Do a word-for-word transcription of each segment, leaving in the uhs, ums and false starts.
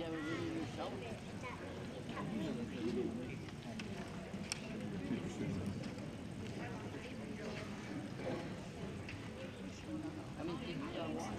you have a really new show? I mean, people don't want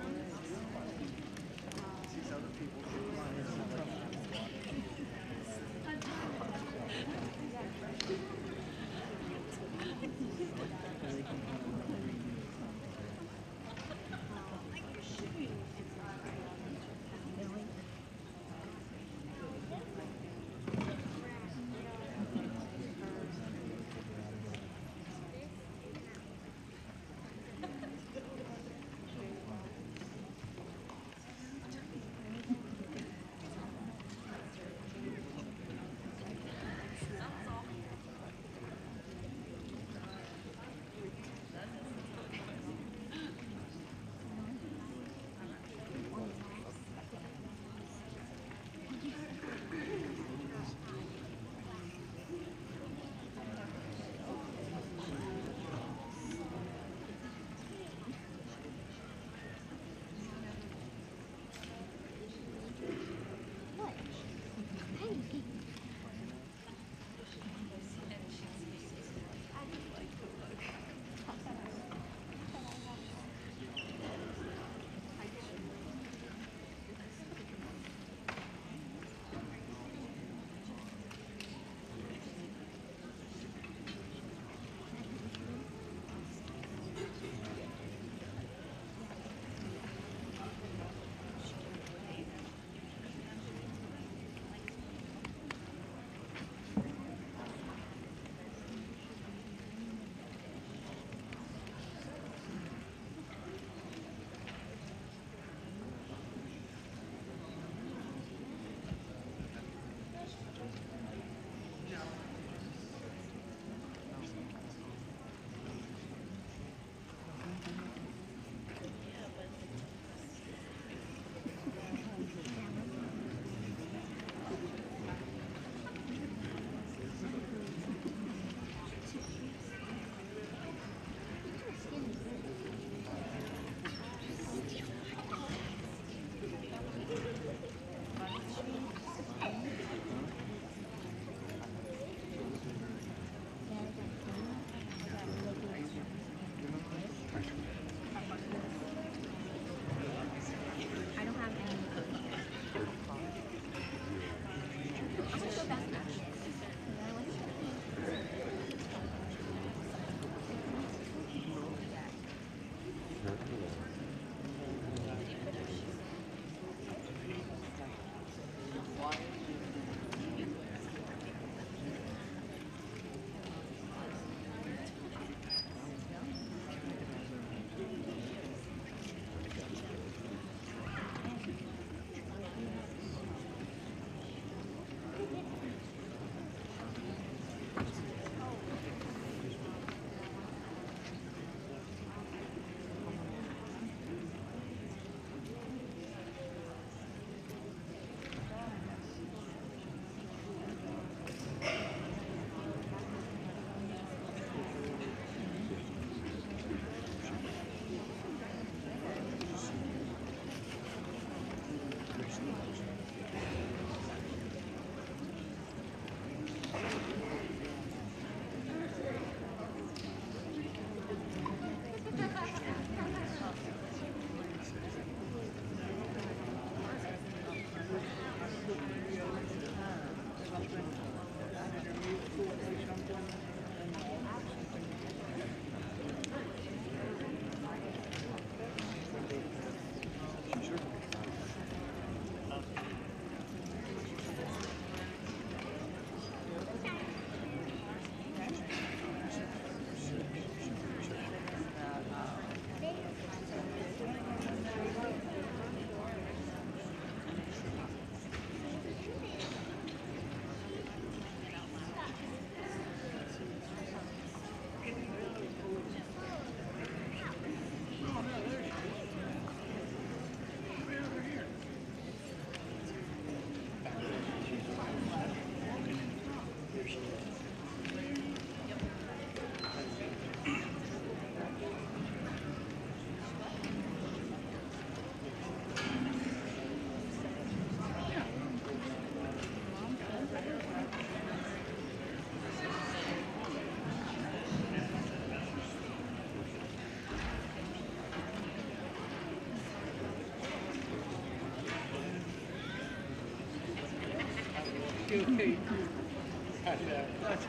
too. Me too. And, uh, that's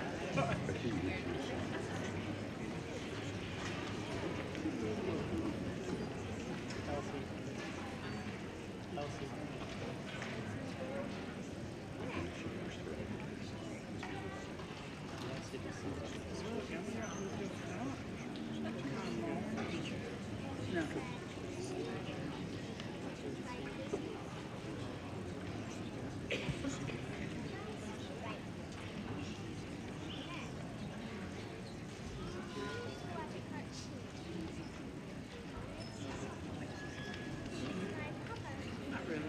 Elsie. Elsie. No. Not really.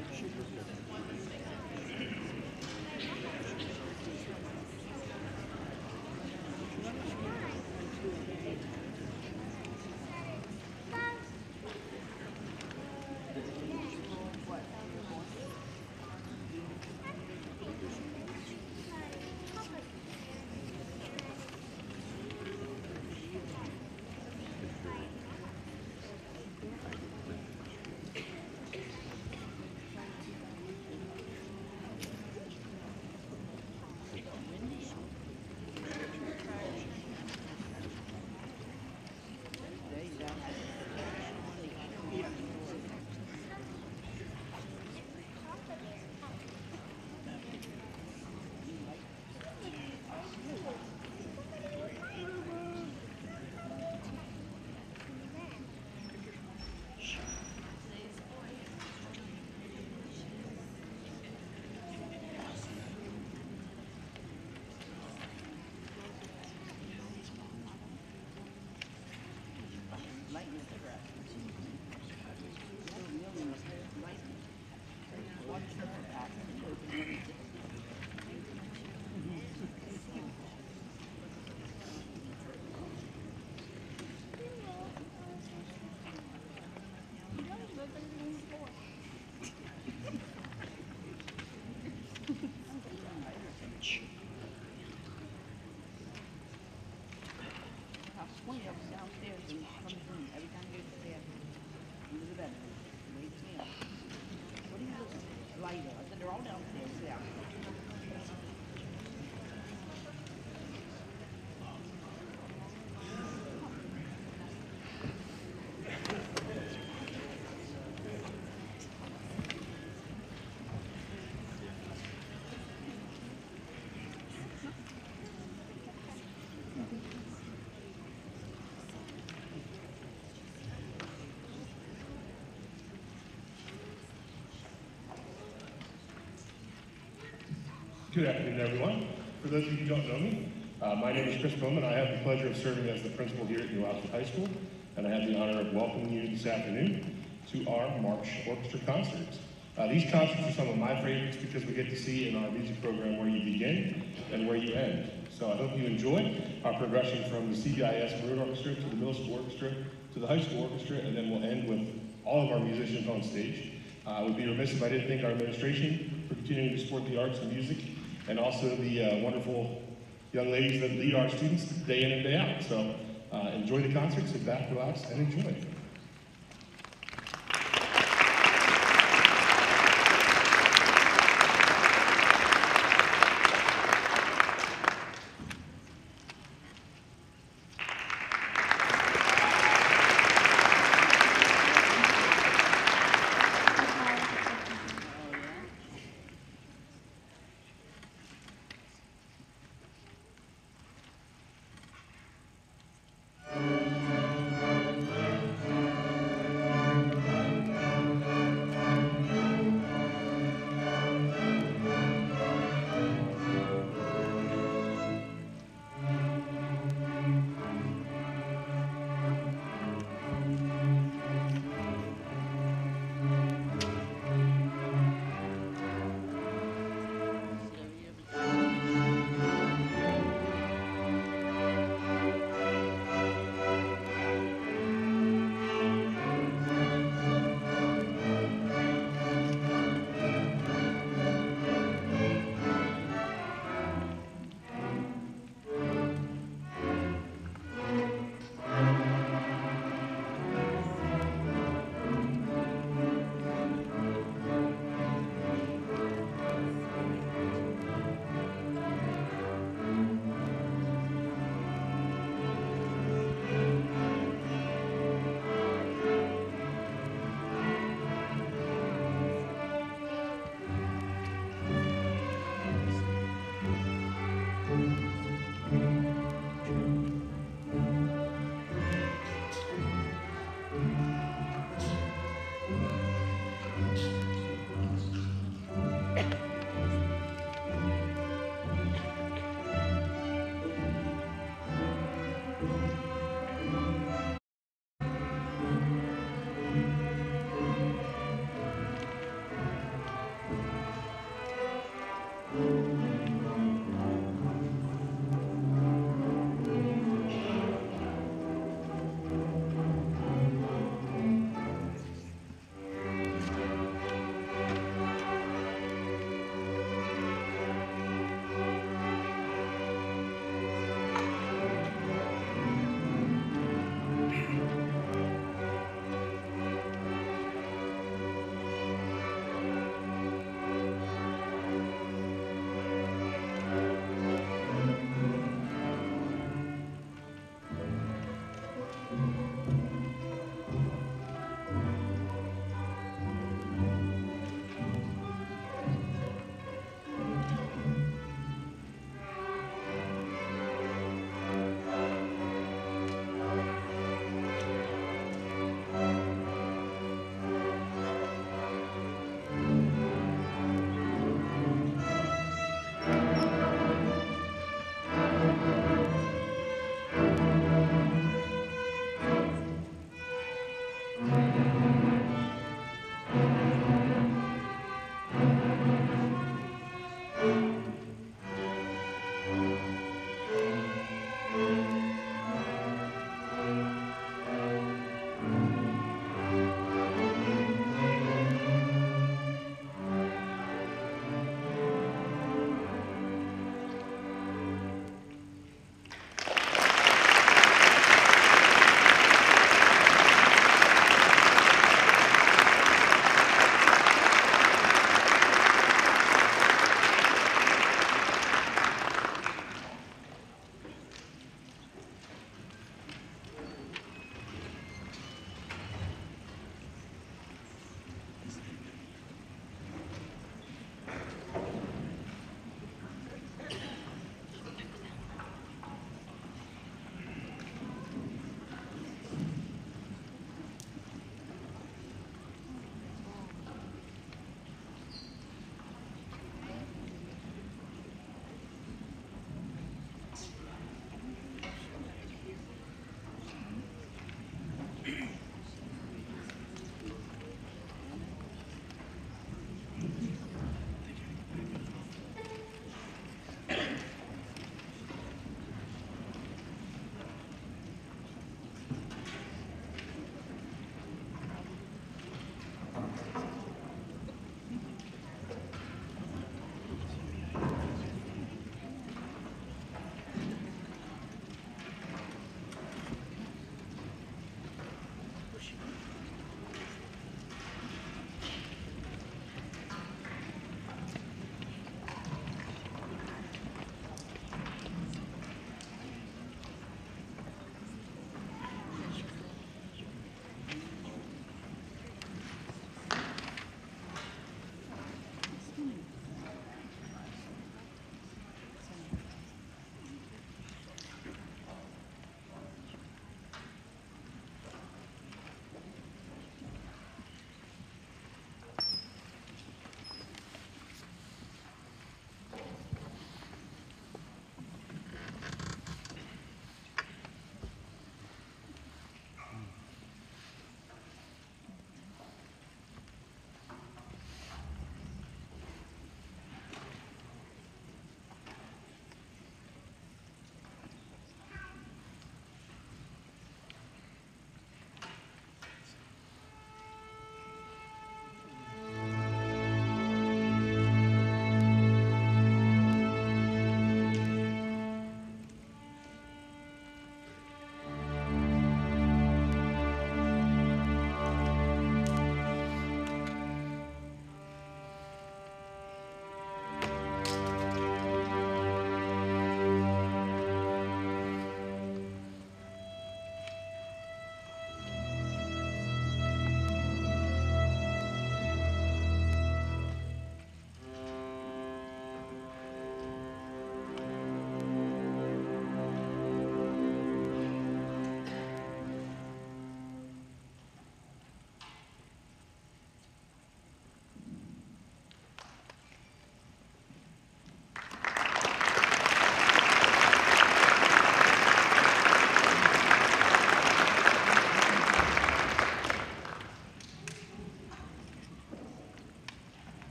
Swing up downstairs and comes in every time you get upstairs. Into the bedroom. Wakes me up. What are you doing? Lighter. I said they're all downstairs. Yeah. Good afternoon, everyone. For those of you who don't know me, uh, my name is Chris Bowman. I have the pleasure of serving as the principal here at New Oxford High School, and I have the honor of welcoming you this afternoon to our March Orchestra concerts. Uh, these concerts are some of my favorites because we get to see in our music program where you begin and where you end. So I hope you enjoy our progression from the C B I S Maroon Orchestra to the Middle School Orchestra to the High School Orchestra, and then we'll end with all of our musicians on stage. Uh, I would be remiss if I didn't thank our administration for continuing to support the arts and music, and also the uh, wonderful young ladies that lead our students day in and day out. So uh, enjoy the concert, sit back, relax, and enjoy.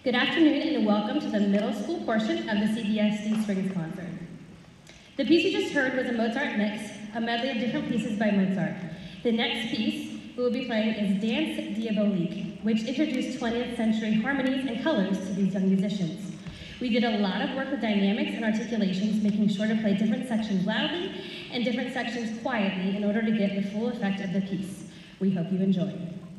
Good afternoon and welcome to the middle school portion of the C B S D Strings Concert. The piece you just heard was a Mozart mix, a medley of different pieces by Mozart. The next piece we will be playing is Danse Diabolique, which introduced twentieth century harmonies and colors to these young musicians. We did a lot of work with dynamics and articulations, making sure to play different sections loudly and different sections quietly in order to get the full effect of the piece. We hope you enjoy.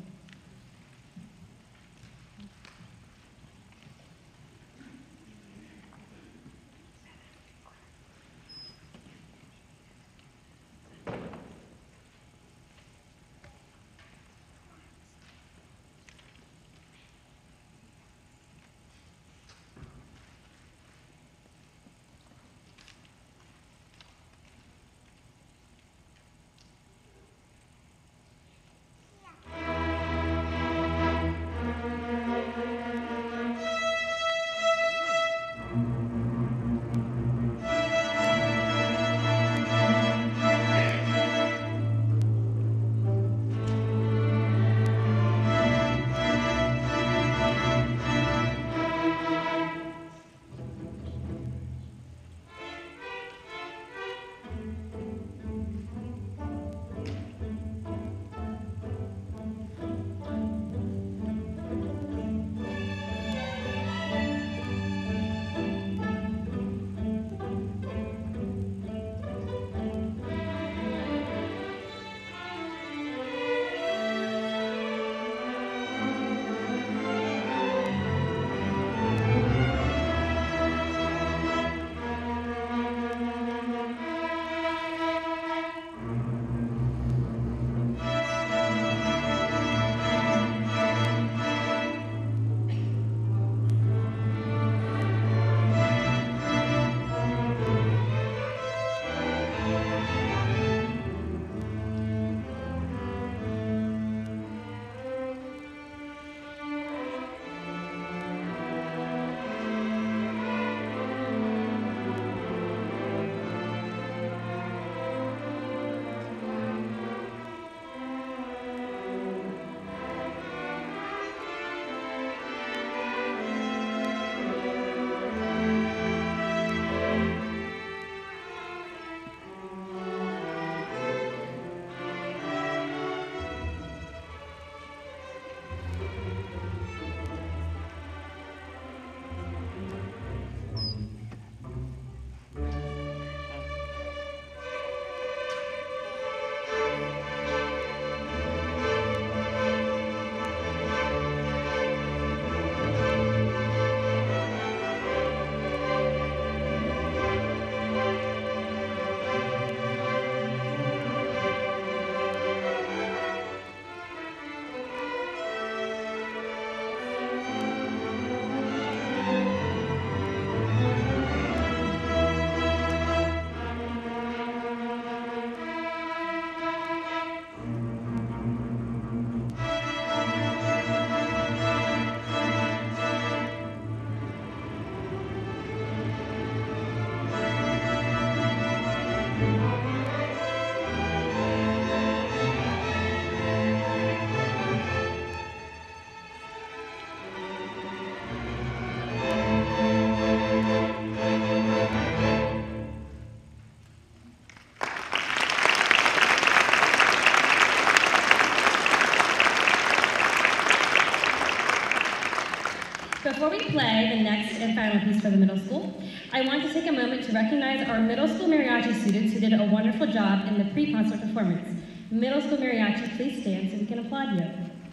Before we play the next and final piece for the middle school, I want to take a moment to recognize our middle school mariachi students who did a wonderful job in the pre-concert performance. Middle school mariachi, please stand so we can applaud you.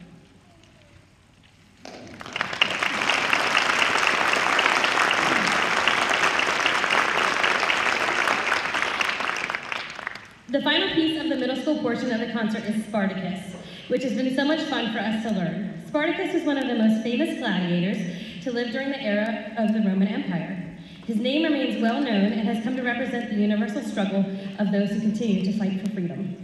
The final piece of the middle school portion of the concert is Spartacus, which has been so much fun for us to learn. Spartacus was one of the most famous gladiators to live during the era of the Roman Empire. His name remains well known and has come to represent the universal struggle of those who continue to fight for freedom.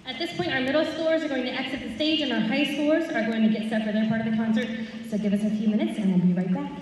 At this point, our middle schoolers are going to exit the stage and our high schoolers are going to get set for their part of the concert. So give us a few minutes and we'll be right back.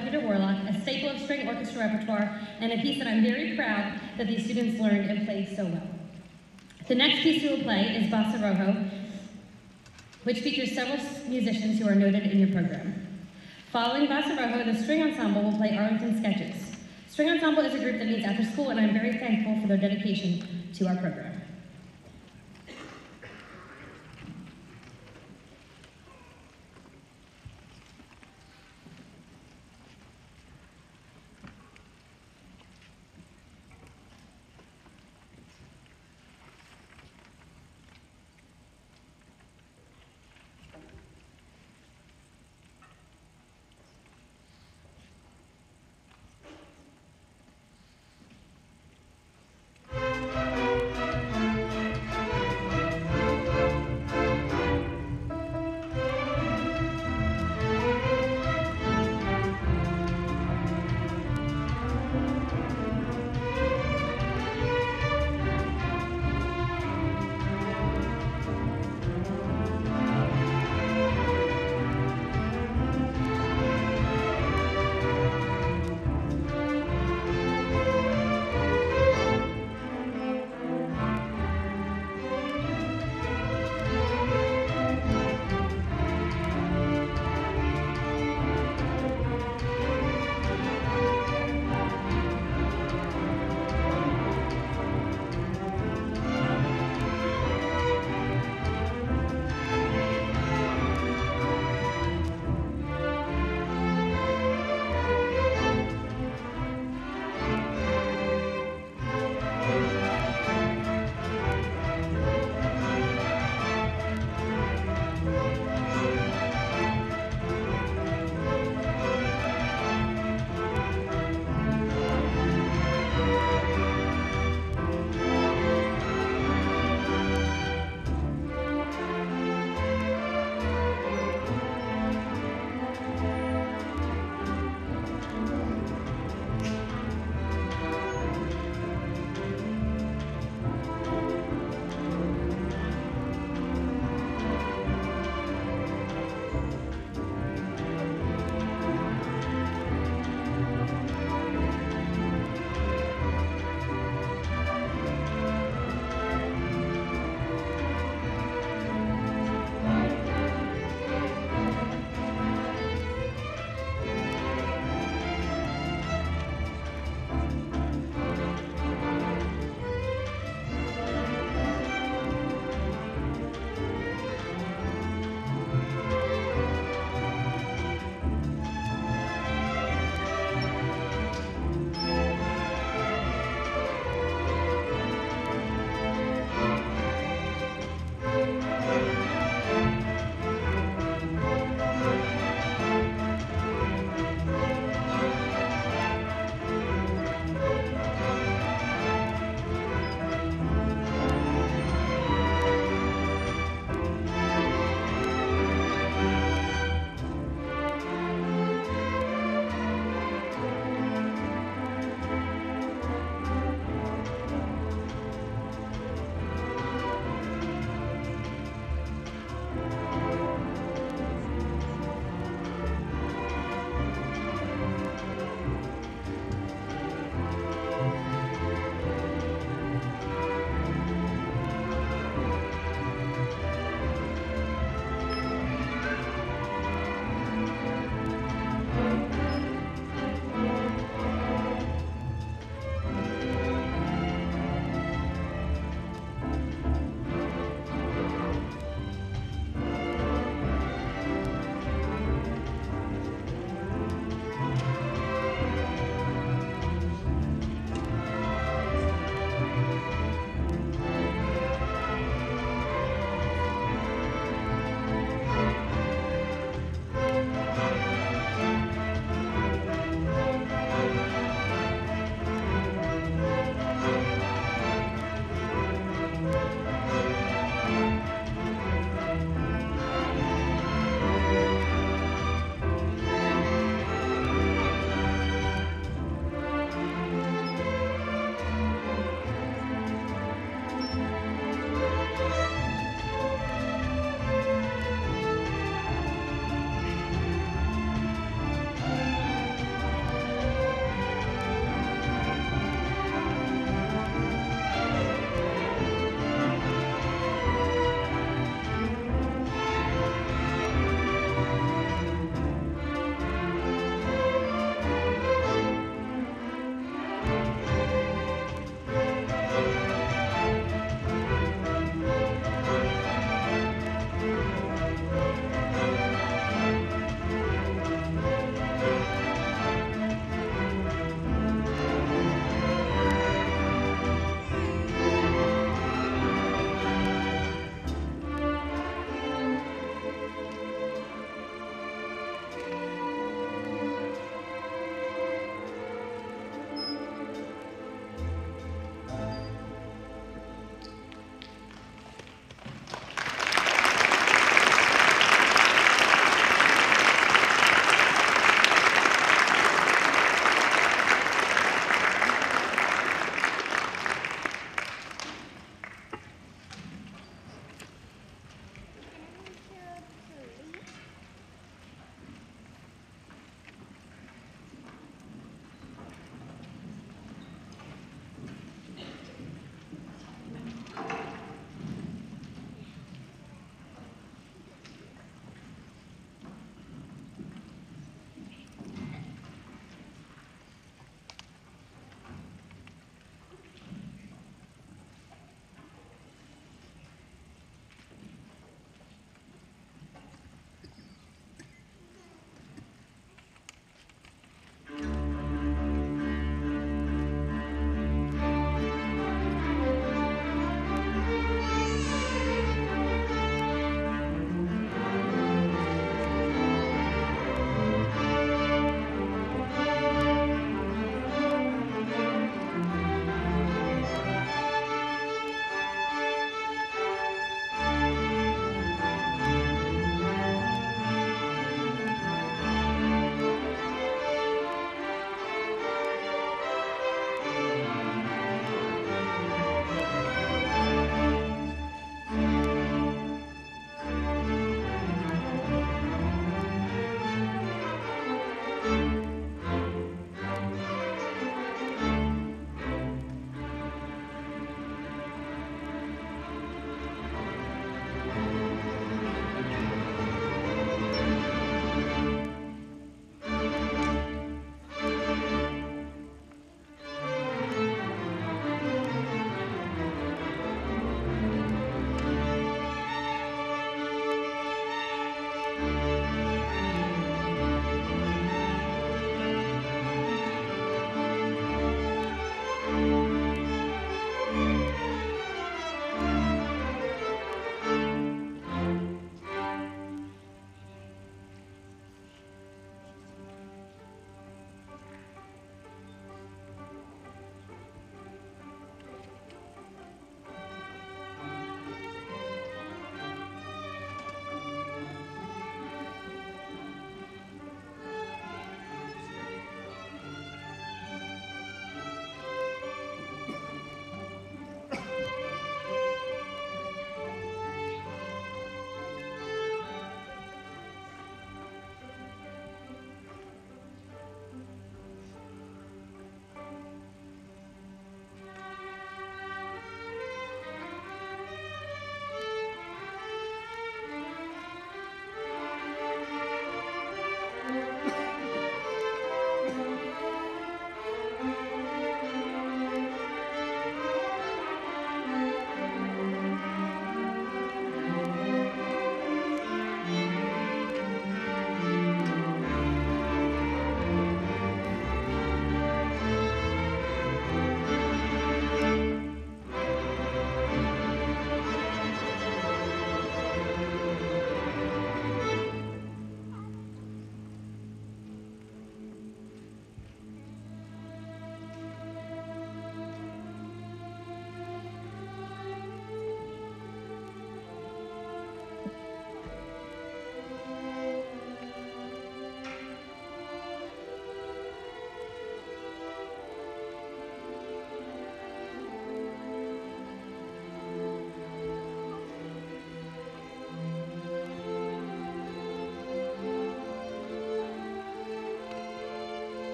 Peter Warlock, a staple of string orchestra repertoire, and a piece that I'm very proud that these students learned and played so well. The next piece we will play is Bossa Rojo, which features several musicians who are noted in your program. Following Bossa Rojo, the string ensemble will play Arlington Sketches. String ensemble is a group that meets after school, and I'm very thankful for their dedication to our program.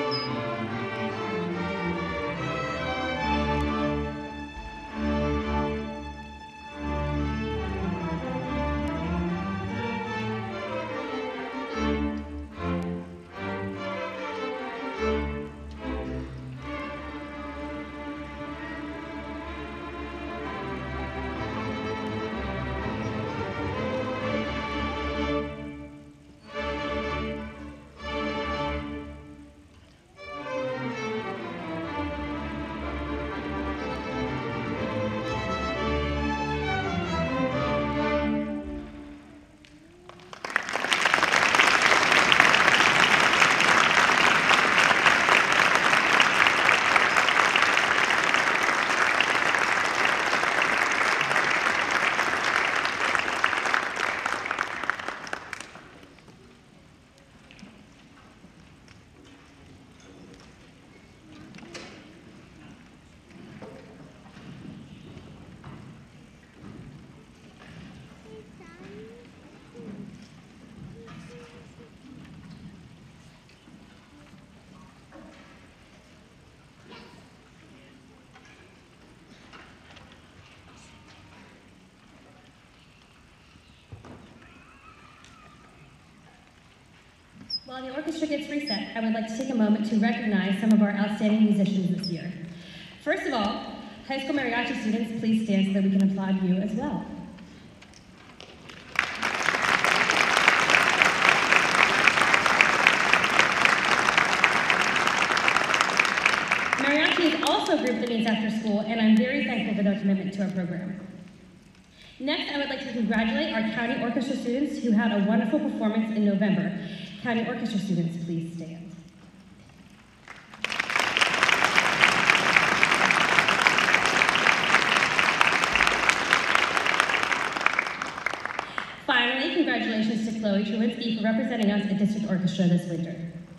While the orchestra gets reset, I would like to take a moment to recognize some of our outstanding musicians this year. First of all, high school mariachi students, please stand so that we can applaud you as well. Mariachi is also a group that meets after school, and I'm very thankful for their commitment to our program. Next, I would like to congratulate our county orchestra students who had a wonderful performance in November. County orchestra students, please stand. Finally, congratulations to Chloe Truinsky for representing us at District Orchestra this winter.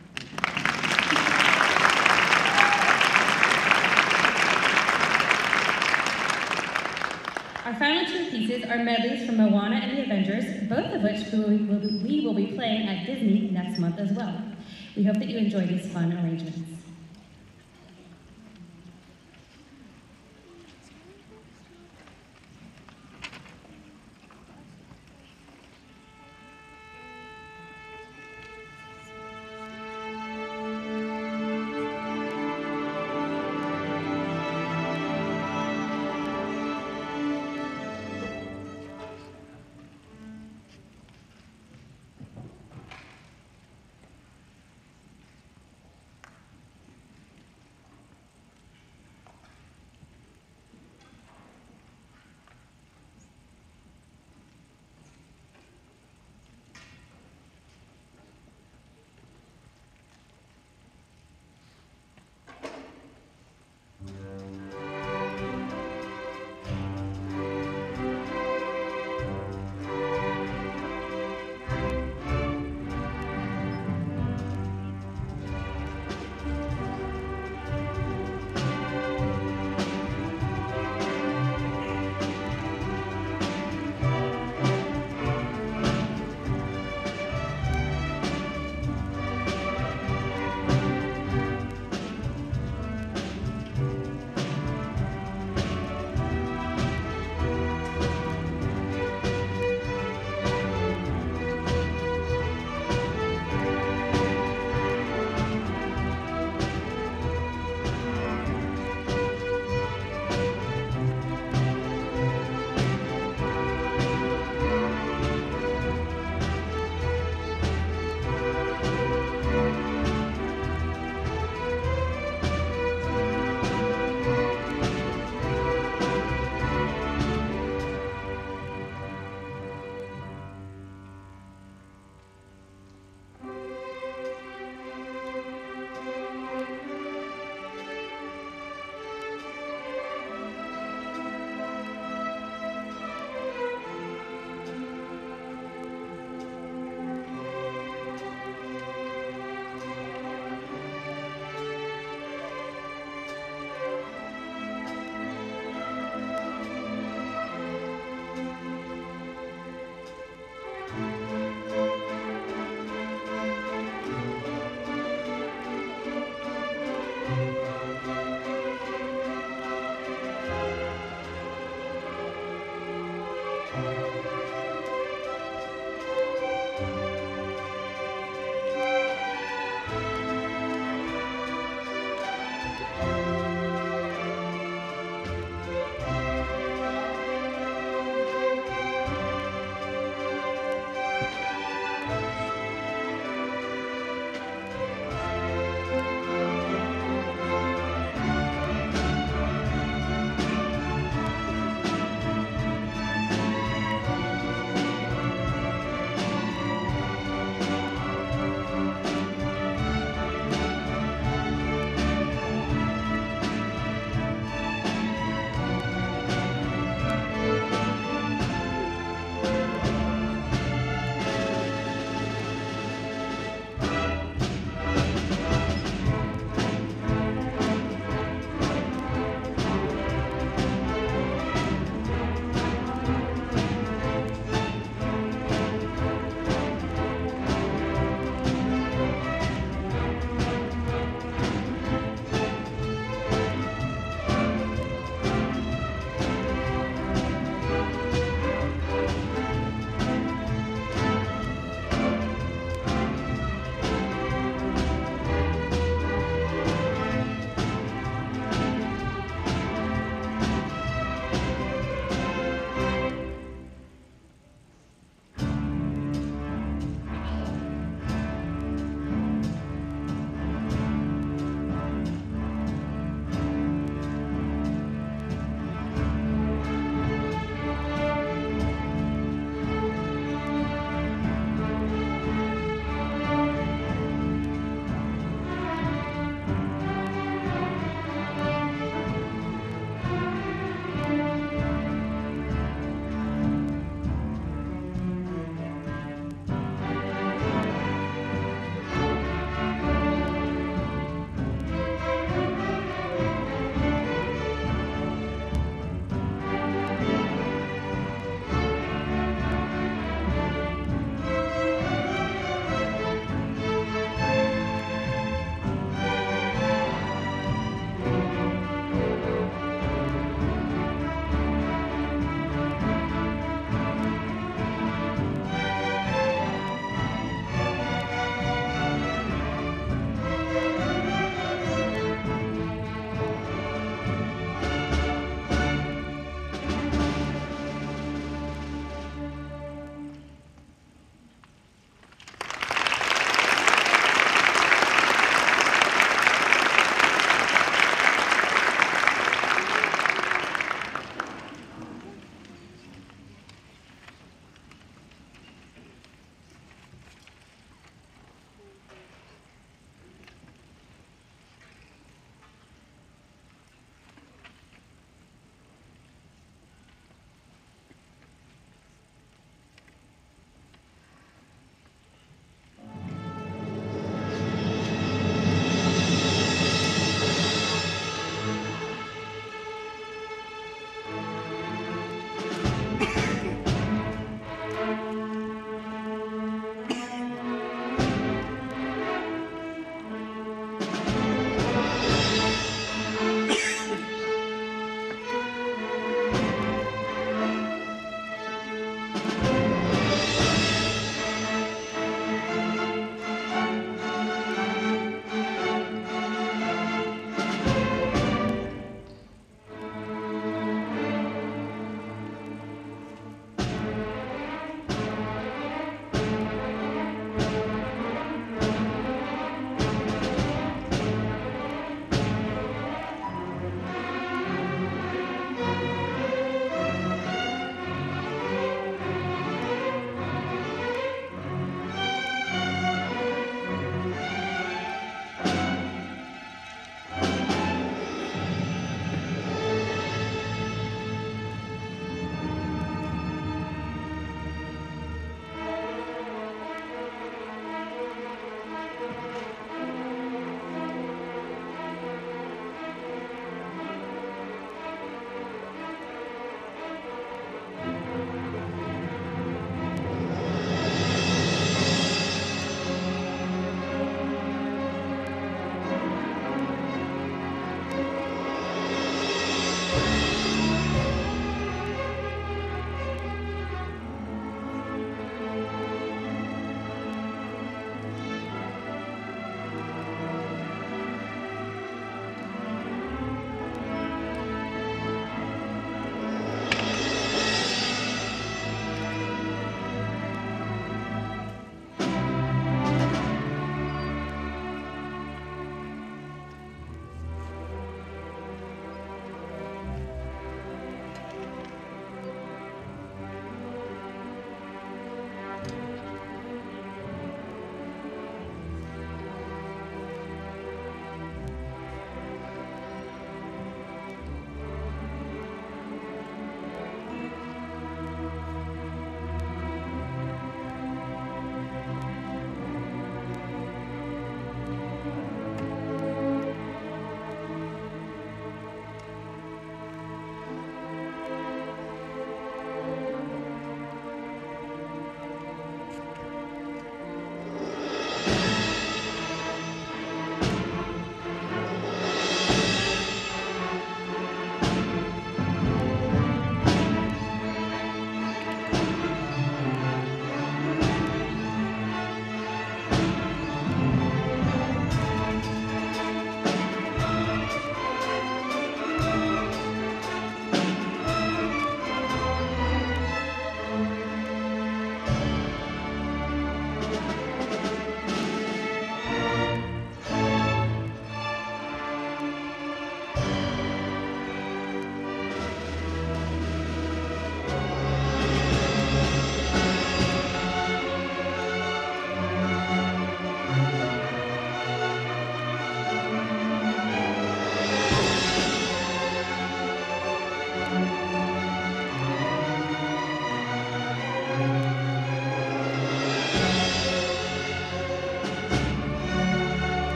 Our final two pieces are medleys from Moana and the Avengers, both of which we will, be, we will be playing at Disney next month as well. We hope that you enjoy these fun arrangements.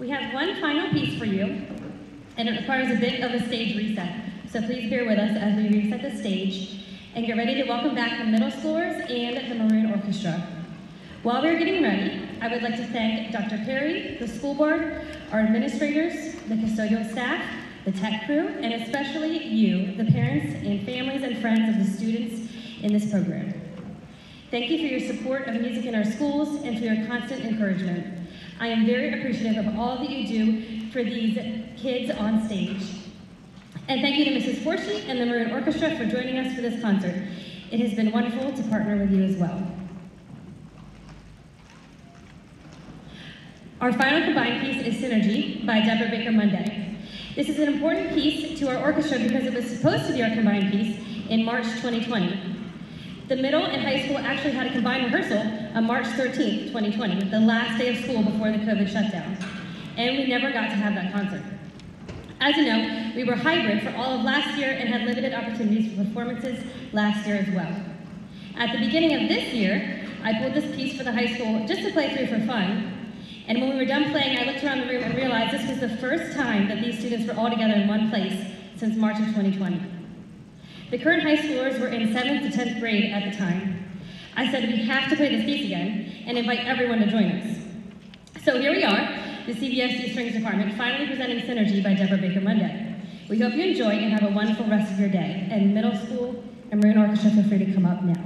We have one final piece for you, and it requires a bit of a stage reset. So please bear with us as we reset the stage and get ready to welcome back the middle schoolers and the Maroon Orchestra. While we're getting ready, I would like to thank Doctor Perry, the school board, our administrators, the custodial staff, the tech crew, and especially you, the parents and families and friends of the students in this program. Thank you for your support of music in our schools and for your constant encouragement. I am very appreciative of all that you do for these kids on stage. And thank you to Missus Forshee and the Maroon Orchestra for joining us for this concert. It has been wonderful to partner with you as well. Our final combined piece is Synergy by Deborah Baker Monday. This is an important piece to our orchestra because it was supposed to be our combined piece in March twenty twenty. The middle and high school actually had a combined rehearsal on March thirteenth, twenty twenty, the last day of school before the COVID shutdown. And we never got to have that concert. As you know, we were hybrid for all of last year and had limited opportunities for performances last year as well. At the beginning of this year, I pulled this piece for the high school just to play through for fun. And when we were done playing, I looked around the room and realized this was the first time that these students were all together in one place since March of twenty twenty. The current high schoolers were in seventh to tenth grade at the time. I said we have to play this piece again and invite everyone to join us. So here we are, the C B S D Strings Department, finally presenting Synergy by Deborah Baker Monday. We hope you enjoy and have a wonderful rest of your day. And middle school and Maroon Orchestra, feel free to come up now.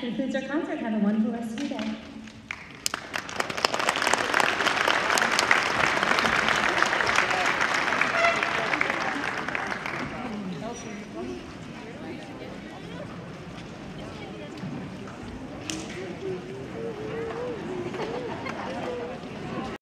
concludes our concert. Have a wonderful rest of your day.